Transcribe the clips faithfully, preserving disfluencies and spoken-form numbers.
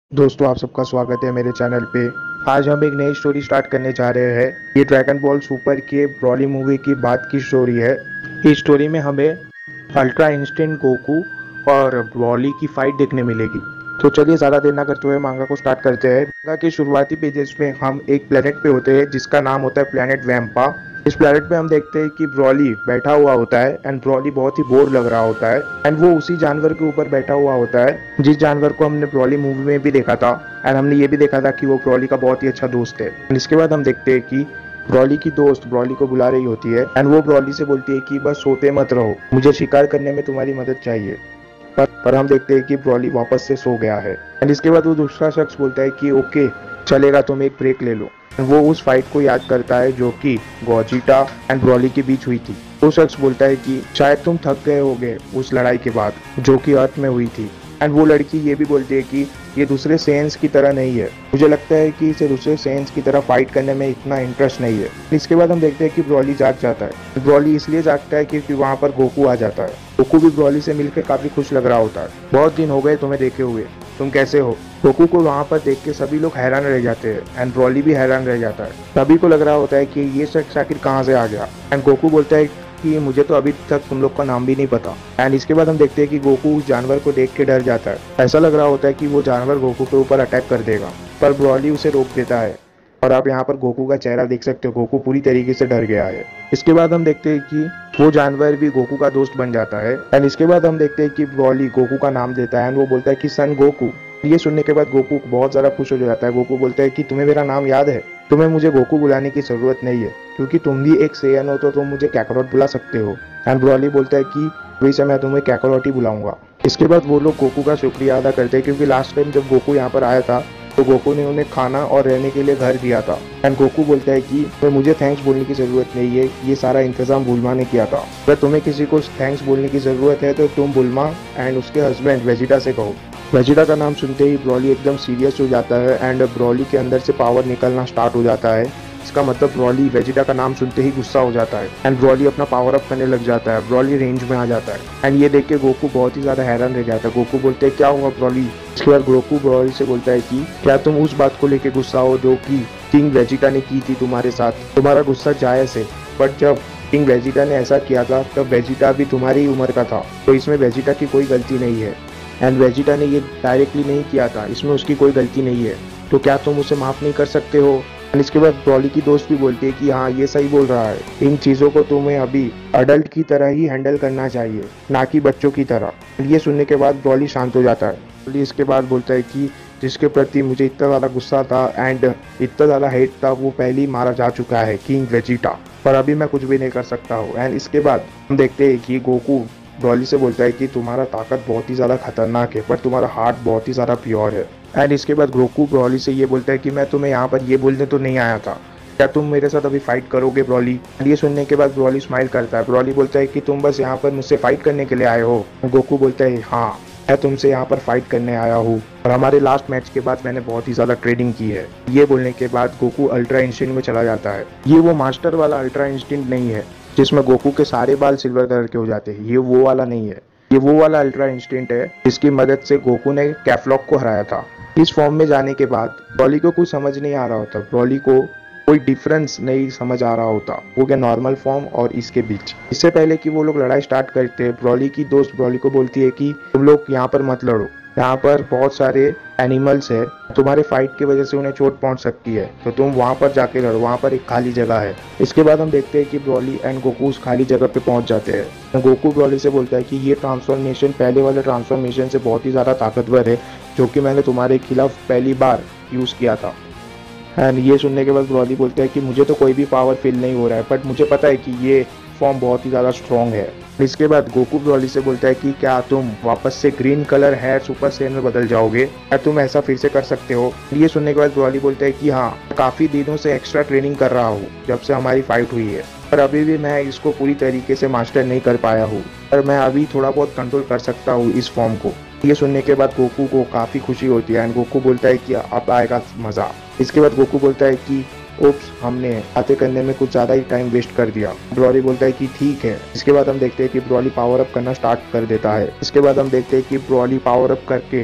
दोस्तों, आप सबका स्वागत है मेरे चैनल पे। आज हम एक नई स्टोरी स्टार्ट करने जा रहे हैं। ये ड्रैगन बॉल सुपर के ब्रॉली मूवी की बात की स्टोरी है। इस स्टोरी में हमें अल्ट्रा इंस्टेंट गोकू और ब्रॉली की फाइट देखने मिलेगी। तो चलिए ज़्यादा देर ना करते हुए मांगा को स्टार्ट करते हैं। मांगा के शुरुआती पेजेस में हम एक प्लेनेट पे होते हैं जिसका नाम होता है प्लेनेट वैम्पा। इस प्लेनेट पे हम देखते हैं कि ब्रॉली बैठा हुआ होता है एंड ब्रॉली बहुत ही बोर लग रहा होता है एंड वो उसी जानवर के ऊपर बैठा हुआ होता है जिस जानवर को हमने ब्रॉली मूवी में भी देखा था। एंड हमने ये भी देखा था कि वो ब्रॉली का बहुत ही अच्छा दोस्त है। एंड इसके बाद हम देखते हैं कि ब्रॉली की दोस्त ब्रॉली को बुला रही होती है एंड वो ब्रॉली से बोलती है कि बस सोते मत रहो, मुझे शिकार करने में तुम्हारी मदद चाहिए। पर, पर हम देखते हैं कि ब्रॉली वापस से सो गया है। एंड इसके बाद वो दूसरा शख्स बोलता है कि ओके चलेगा, तुम एक ब्रेक ले लो। वो उस फाइट को याद करता है जो कि गोजिटा एंड ब्रॉली के बीच हुई थी। वो शख्स बोलता है कि शायद तुम थक गए होगे उस लड़ाई के बाद जो कि अर्थ में हुई थी। एंड वो लड़की ये भी बोलती है कि ये दूसरे सेंस की तरह नहीं है, मुझे लगता है कि इसे दूसरे सेंस की तरह फाइट करने में इतना इंटरेस्ट नहीं है। इसके बाद हम देखते हैं कि ब्रॉली जाग जाता है। ब्रॉली इसलिए जागता है क्योंकि वहाँ पर गोकू आ जाता है। गोकू भी ब्रॉली से मिलकर काफी खुश लग रहा होता है। बहुत दिन हो गए तुम्हें देखे हुए, तुम कैसे हो। गोकू को वहाँ पर देख के सभी लोग हैरान रह जाते हैं एंड ब्रॉली भी हैरान रह जाता है। सभी को लग रहा होता है कि ये शख्स आखिर कहाँ से आ गया। एंड गोकू बोलता है कि मुझे तो अभी तक तुम लोग का नाम भी नहीं पता। एंड इसके बाद हम देखते हैं कि गोकू उस जानवर को देख के डर जाता है। ऐसा लग रहा होता है कि वो जानवर गोकू के ऊपर अटैक कर देगा, पर ब्रॉली उसे रोक देता है। और आप यहाँ पर गोकू का चेहरा देख सकते हो, गोकू पूरी तरीके से डर गया है। इसके बाद हम देखते हैं कि वो जानवर भी गोकू का दोस्त बन जाता है। एंड इसके बाद हम देखते हैं कि ब्रॉली गोकू का नाम देता है एंड वो बोलता है कि सन गोकू। ये सुनने के बाद गोकू बहुत ज़्यादा खुश हो जाता है। गोकू बोलता है कि तुम्हें मेरा नाम याद है, तुम्हें मुझे गोकू बुलाने की ज़रूरत नहीं है क्योंकि तुम भी एक सेयन हो तो तुम मुझे कैकरोट बुला सकते हो। एंड ब्रॉली बोलता है कि वैसे मैं तुम्हें कैकरोट ही बुलाऊंगा। इसके बाद वो लोग गोकू का शुक्रिया अदा करते हैं क्योंकि लास्ट टाइम जब गोकू यहाँ पर आया था तो गोकू ने उन्हें खाना और रहने के लिए घर दिया था। एंड गोकू बोलता है कि तो मुझे थैंक्स बोलने की ज़रूरत नहीं है, ये सारा इंतजाम बुल्मा ने किया था। अगर तुम्हें किसी को थैंक्स बोलने की ज़रूरत है तो तुम बुल्मा एंड उसके हस्बैंड वेजिटा से कहो। वेजिटा का नाम सुनते ही ब्रॉली एकदम सीरियस हो जाता है एंड ब्रॉली के अंदर से पावर निकलना स्टार्ट हो जाता है। इसका मतलब ब्रॉली वेजिटा का नाम सुनते ही गुस्सा हो जाता है एंड ब्रॉली अपना पावर अप करने लग जाता है। ब्रॉली रेंज में आ जाता है एंड ये देख के गोकू बहुत ही ज्यादा हैरान रह जाता है। गोकू बोलते हैं क्या हुआ ब्रॉली। इसके बाद गोकू ब्रॉली से बोलता है कि क्या तुम उस बात को लेके गुस्सा हो जो कि किंग वेजिटा ने की थी तुम्हारे साथ। तुम्हारा गुस्सा जायज है, बट जब किंग वेजिटा ने ऐसा किया था तब वेजिटा भी तुम्हारी ही उम्र का था, तो इसमें वेजिटा की कोई गलती नहीं है। एंड वेजिटा ने ये डायरेक्टली नहीं किया था, इसमें उसकी कोई गलती नहीं है, तो क्या तुम उसे माफ नहीं कर सकते हो। एंड इसके बाद ब्रॉली की दोस्त भी बोलती है कि हाँ ये सही बोल रहा है, इन चीज़ों को तुम्हें अभी अडल्ट की तरह ही हैंडल करना चाहिए, ना कि बच्चों की तरह। ये सुनने के बाद ब्रॉली शांत हो जाता है। ब्रॉली इसके बाद बोलता है कि जिसके प्रति मुझे इतना ज़्यादा गुस्सा था एंड इतना ज़्यादा हेट था वो पहले ही मारा जा चुका है, किंग वेजिटा, पर अभी मैं कुछ भी नहीं कर सकता हूँ। एंड इसके बाद हम देखते हैं कि गोकू ब्रॉली से बोलता है कि तुम्हारा ताकत बहुत ही ज़्यादा खतरनाक है पर तुम्हारा हार्ट बहुत ही ज़्यादा प्योर है। एंड इसके बाद गोकू ब्रॉली से ये बोलता है कि मैं तुम्हें यहाँ पर ये बोलने तो नहीं आया था, क्या तुम मेरे साथ अभी फाइट करोगे ब्रॉली। एंड ये सुनने के बाद ब्रॉली स्माइल करता है। ब्रॉली बोलता है कि तुम बस यहाँ पर मुझसे फाइट करने के लिए आए हो। गोकू बोलता है हाँ, मैं तुमसे यहाँ पर फाइट करने आया हूँ और हमारे लास्ट मैच के बाद मैंने बहुत ही ज़्यादा ट्रेनिंग की है। ये बोलने के बाद गोकू अल्ट्रा इंस्टिंक्ट में चला जाता है। ये वो मास्टर वाला अल्ट्रा इंस्टिंक्ट नहीं है जिसमें गोकू के सारे बाल सिल्वर कलर के हो जाते हैं, ये वो वाला नहीं है। ये वो वाला अल्ट्रा इंस्टिंक्ट है जिसकी मदद से गोकू ने कैफ्लॉक को हराया था। इस फॉर्म में जाने के बाद ब्रॉली को कुछ समझ नहीं आ रहा होता, ब्रॉली को कोई डिफरेंस नहीं समझ आ रहा होता वो क्या नॉर्मल फॉर्म और इसके बीच। इससे पहले कि वो लोग लड़ाई स्टार्ट करते हैं, ब्रॉली की दोस्त ब्रॉली को बोलती है कि तुम लोग यहाँ पर मत लड़ो, यहाँ पर बहुत सारे एनिमल्स है, तुम्हारे फाइट की वजह से उन्हें चोट पहुंच सकती है, तो तुम वहां पर जाके लड़ो, वहां पर एक खाली जगह है। इसके बाद हम देखते हैं कि ब्रॉली एंड गोकू उस खाली जगह पे पहुंच जाते हैं। गोकू ब्रॉली से बोलता है कि ये ट्रांसफॉर्मेशन पहले वाले ट्रांसफॉर्मेशन से बहुत ही ज़्यादा ताकतवर है जो कि मैंने तुम्हारे खिलाफ पहली बार यूज़ किया था। एंड ये सुनने के बाद ब्रॉली बोलता है कि मुझे तो कोई भी पावर फील नहीं हो रहा है, बट मुझे पता है कि ये फॉर्म बहुत ही ज़्यादा स्ट्रॉन्ग है। इसके बाद गोकू ब्रॉली से बोलता है कि क्या तुम वापस से green colour hair super saiyan में बदल जाओगे, क्या तुम ऐसा फिर से कर सकते हो। ये सुनने के बाद ब्रॉली बोलता है कि हाँ, काफ़ी दिनों से एक्स्ट्रा ट्रेनिंग कर रहा हूँ जब से हमारी फाइट हुई है, पर अभी भी मैं इसको पूरी तरीके से मास्टर नहीं कर पाया हूँ, पर मैं अभी थोड़ा बहुत कंट्रोल कर सकता हूँ इस फॉर्म को। ये सुनने के बाद गोकू को काफ़ी खुशी होती है एंड गोकू बोलता है कि अब आएगा मज़ा। इसके बाद गोकू बोलता है कि ओप्स, हमने बातें करने में कुछ ज़्यादा ही टाइम वेस्ट कर दिया। ब्रॉली बोलता है कि ठीक है। इसके बाद हम देखते हैं कि ब्रॉली पावर अप करना स्टार्ट कर देता है। इसके बाद हम देखते हैं कि ब्रॉली पावर अप करके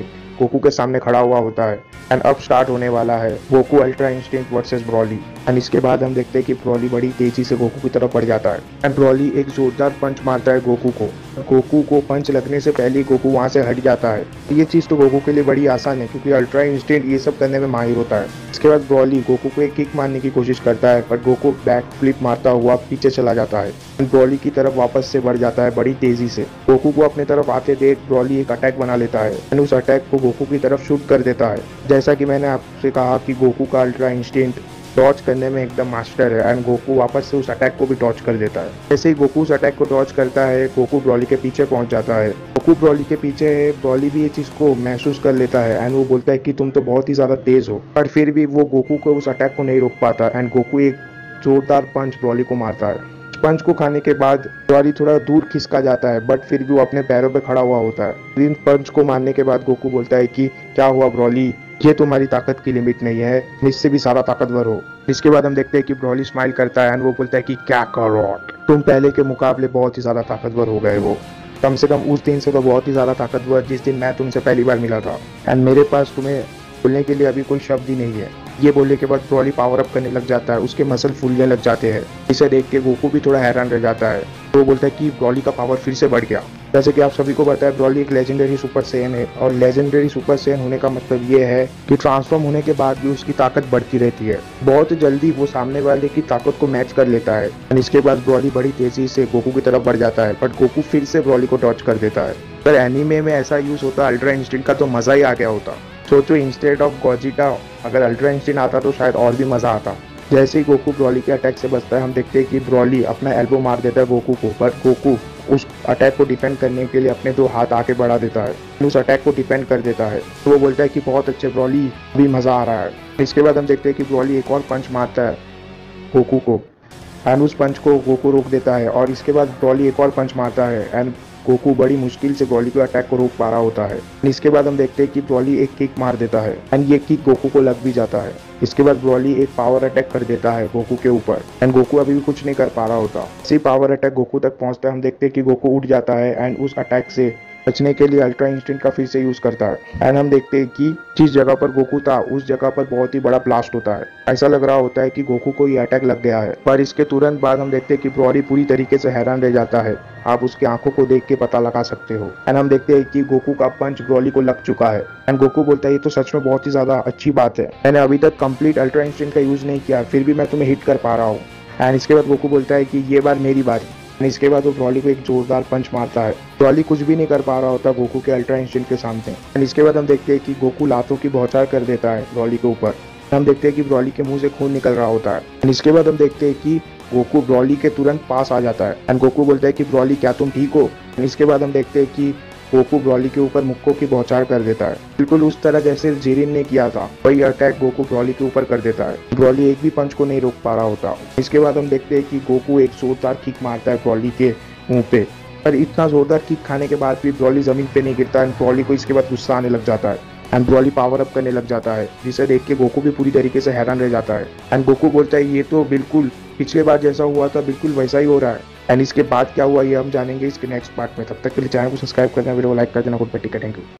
गोकू के सामने खड़ा हुआ होता है। एंड अब स्टार्ट होने वाला है Goku ultra instinct versus Broly. And इसके बाद हम देखते हैं कि ब्रॉली बड़ी तेजी से गोकू की तरफ बढ़ जाता है एंड ब्रॉली एक जोरदार पंच मारता है गोकू को। गोकू को पंच लगने से पहले ही गोकू वहां से हट जाता है। ये चीज तो गोकू के लिए बड़ी आसान है क्योंकि अल्ट्रा इंस्टिंक्ट ये सब करने में माहिर होता है। इसके बाद ब्रॉली गोकू को एक किक मारने की कोशिश करता है पर गोकू बैक फ्लिप मारता हुआ पीछे चला जाता है। ब्रॉली की तरफ वापस से बढ़ जाता है बड़ी तेजी से। गोकू को अपने तरफ आते देख ब्रॉली एक अटैक बना लेता है एंड उस अटैक को गोकू की तरफ शूट कर देता है। जैसा कि मैंने आपसे कहा कि गोकू का अल्ट्रा इंस्टिंक्ट डॉज करने में एकदम मास्टर है एंड गोकू वापस से उस अटैक को भी डॉज कर देता है। जैसे ही गोकू उस अटैक को डॉज करता है गोकू ब्रॉली के पीछे पहुंच जाता है। गोकू ब्रॉली के पीछे है। ब्रॉली भी ये चीज को महसूस कर लेता है एंड वो बोलता है कि तुम तो बहुत ही ज्यादा तेज हो, पर फिर भी वो गोकू को उस अटैक को नहीं रोक पाता एंड गोकू एक जोरदार पंच ब्रॉली को मारता है। पंच को खाने के बाद ब्रॉली थोड़ा दूर खिसका जाता है बट फिर भी वो अपने पैरों पे खड़ा हुआ होता है। इन पंच को मारने के बाद गोकू बोलता है कि क्या हुआ ब्रॉली, ये तुम्हारी ताकत की लिमिट नहीं है, इससे भी सारा ताकतवर हो। इसके बाद हम देखते हैं कि ब्रॉली स्माइल करता है एंड वो बोलता है कि क्या करो, तुम पहले के मुकाबले बहुत ही ज्यादा ताकतवर हो गए हो, कम से कम उस दिन से तो बहुत ही ज्यादा ताकतवर जिस दिन मैं तुमसे पहली बार मिला था एंड मेरे पास तुम्हें बोलने के लिए अभी कोई शब्द ही नहीं है। ये बोलने के बाद ब्रॉली पावर अप करने लग जाता है, उसके मसल फूलने लग जाते हैं। इसे देख के गोकू भी थोड़ा हैरान रह जाता है। तो वो बोलता है कि ब्रॉली का पावर फिर से बढ़ गया। जैसे कि आप सभी को पता है ब्रॉली एक लेजेंडरी सुपर सेन है और लेजेंडरी सुपर सेन होने का मतलब ये है कि ट्रांसफॉर्म होने के बाद भी उसकी ताकत बढ़ती रहती है। बहुत जल्दी वो सामने वाले की ताकत को मैच कर लेता है और इसके बाद ब्रॉली बड़ी तेजी से गोकू की तरफ बढ़ जाता है बट गोकू फिर से ब्रॉली को डॉज कर देता है। पर एनीमे में ऐसा यूज होता अल्ट्रा इंस्टिंक्ट का तो मजा ही आ गया होता। सोचो इंस्टेड ऑफ गोजिटा अगर अल्ट्रा इंस्टिंक्ट आता तो शायद और भी मजा आता। जैसे ही गोकू ब्रॉली के अटैक से बचता है हम देखते हैं कि ब्रॉली अपना एल्बो मार देता है गोकू को, पर गोकू उस अटैक को डिफेंड करने के लिए अपने दो हाथ आके बढ़ा देता है, उस अटैक को डिफेंड कर देता है। तो वो बोलता है कि बहुत अच्छे ब्रॉली, भी मजा आ रहा है। इसके बाद हम देखते हैं कि ब्रॉली एक और पंच मारता है गोकू को एंड उस पंच को गोकू रोक देता है और इसके बाद ब्रॉली एक और पंच मारता है एंड गोकू बड़ी मुश्किल से ब्रॉली के अटैक को रोक पा रहा होता है। इसके बाद हम देखते हैं कि ब्रॉली एक किक मार देता है एंड ये किक गोकू को लग भी जाता है। इसके बाद ब्रॉली एक पावर अटैक कर देता है गोकू के ऊपर एंड गोकू अभी भी कुछ नहीं कर पा रहा होता। इसी पावर अटैक गोकू तक पहुंचता है हम देखते हैं कि गोकू उठ जाता है एंड उस अटैक से बचने के लिए अल्ट्रा इंस्टिंक्ट का फिर से यूज करता है एंड हम देखते हैं कि जिस जगह पर गोकू था उस जगह पर बहुत ही बड़ा ब्लास्ट होता है। ऐसा लग रहा होता है कि गोकू को ये अटैक लग गया है, पर इसके तुरंत बाद हम देखते हैं कि ब्रॉली पूरी तरीके से हैरान रह जाता है। आप उसकी आंखों को देख के पता लगा सकते हो एंड हम देखते हैं कि गोकू का पंच ब्रॉली को लग चुका है एंड गोकू बोलता है ये तो सच में बहुत ही ज्यादा अच्छी बात है, मैंने अभी तक कंप्लीट अल्ट्रा इंस्टिंक्ट का यूज नहीं किया फिर भी मैं तुम्हें हिट कर पा रहा हूँ। एंड इसके बाद गोकू बोलता है कि ये बार मेरी बारी। इसके बाद वो ब्रॉली को एक जोरदार पंच मारता है। ब्रॉली कुछ भी नहीं कर पा रहा होता गोकू के अल्ट्रा इंस्टिंक्ट के सामने एंड इसके बाद हम देखते हैं कि गोकू लातों की बौछार कर देता है ब्रॉली के ऊपर। हम देखते हैं कि ब्रॉली के मुंह से खून निकल रहा होता है एंड इसके बाद हम देखते हैं कि गोकू ब्रॉली के तुरंत पास आ जाता है एंड गोकू बोलता है कि ब्रॉली क्या तुम ठीक हो। इसके बाद हम देखते हैं कि गोकू ब्रॉली के ऊपर मुक्कों की बौछार कर देता है, बिल्कुल उस तरह जैसे जीरिन ने किया था वही अटैक गोकू ब्रॉली के ऊपर कर देता है। ब्रॉली एक भी पंच को नहीं रोक पा रहा होता। इसके बाद हम देखते हैं कि गोकू एक जोरदार किक मारता है ब्रॉली के मुंह पे, पर इतना जोरदार किक खाने के बाद भी ब्रॉली जमीन पे नहीं गिरता एंड ब्रॉली को इसके बाद गुस्सा आने लग जाता है एंड ब्रॉली पावर अप करने लग जाता है, जिसे देख के गोकू भी पूरी तरीके से हैरान रह जाता है एंड गोकू बोलता है ये तो बिल्कुल पिछले बार जैसा हुआ था बिल्कुल वैसा ही हो रहा है। एंड इसके बाद क्या हुआ ये हम जानेंगे इसके नेक्स्ट पार्ट में। तब तक के लिए चैनल को सब्सक्राइब करना, वीडियो को लाइक कर देना। Good bye, take care, thank you.